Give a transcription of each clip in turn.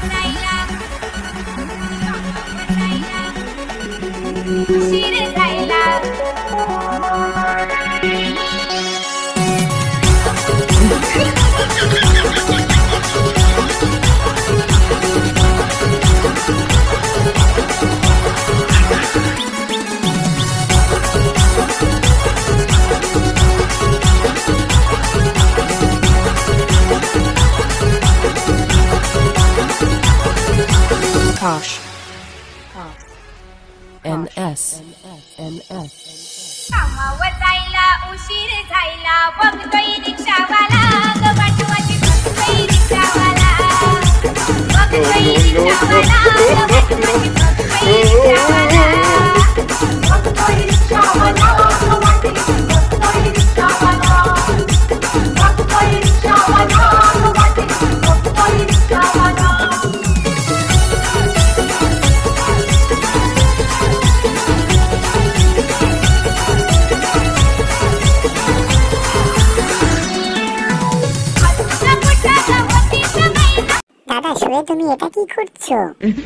Tosh. NS. कामावर जायला उशीर झाला बघतोय रिक्षावाला ग पाठवाची बघतोय रिक्षावाला बघतोय रिक्षावाला ग पाठवाची बघतोय रिक्षावाला बघतोय रिक्षावाला ग पाठवाची बघतोय रिक्षावाला बघतोय रिक्षावाला ग पाठवाची बघतोय रिक्षावाला দাদা শুয়ে তুমি এটা কি করছো?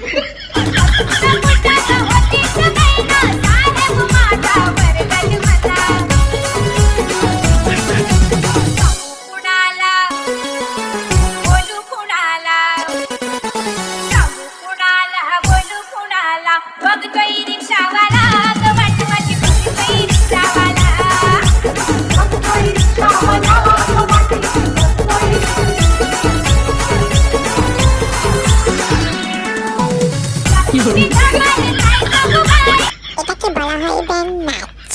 এটাকে বলা হয় ব্যান্ড নাচ।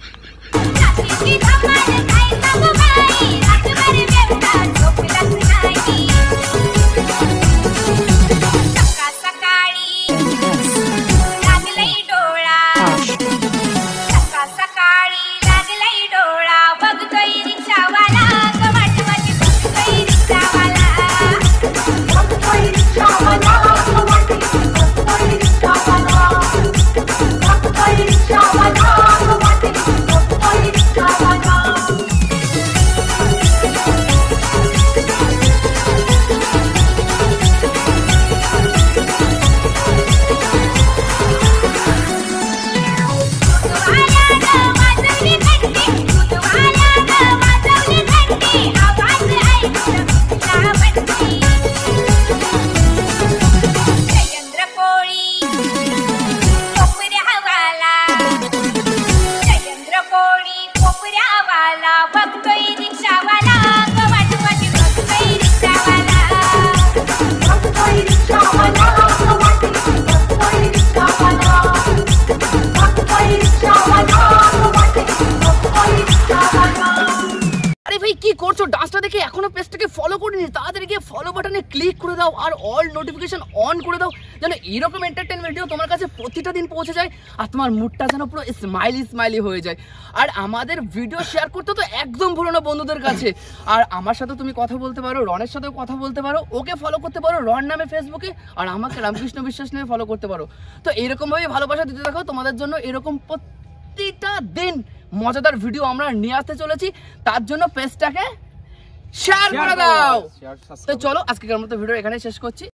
ডান্সটা দেখে এখনো পেজটাকে ফলো করিনি তাড়াতাড়ি গিয়ে ফলো বাটনে ক্লিক করে দাও আর অল নোটিফিকেশন অন করে দাও যেন এরকম এন্টারটেইনমেন্ট ভিডিও তোমার কাছে প্রতিটা দিন পৌঁছে যায় আর তোমার মুডটা যেন পুরো স্মাইলি হয়ে যায়। আর আমাদের ভিডিও শেয়ার করতে তো একদম ভুলো না বন্ধুদের কাছে। আর আমার সাথে তুমি কথা বলতে পারো, রনের সাথেও কথা বলতে পারো, ওকে ফলো করতে পারো রন নামে ফেসবুকে, আর আমাকে রামকৃষ্ণ বিশ্বাস নামে ফলো করতে পারো। তো এইরকমভাবে ভালোবাসা দিতে থাকো, তোমাদের জন্য এরকম প্রতিটা দিন মজাদার ভিডিও আমরা নিয়ে আসতে চলেছি। তার জন্য পেজটাকে শেয়ার করে দাও। তো চলো আজকের মতো ভিডিও এখানে শেষ করছি।